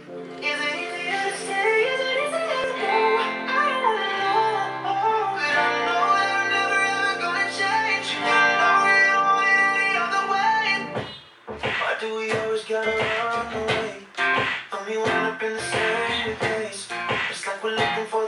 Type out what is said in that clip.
Is it easier to stay? Is it easier to go? I don't wanna know. But I know that I'm never ever gonna change. I know we don't want it any other way. Why do we always gotta run away? And we wind up in the same place. It's like we're looking for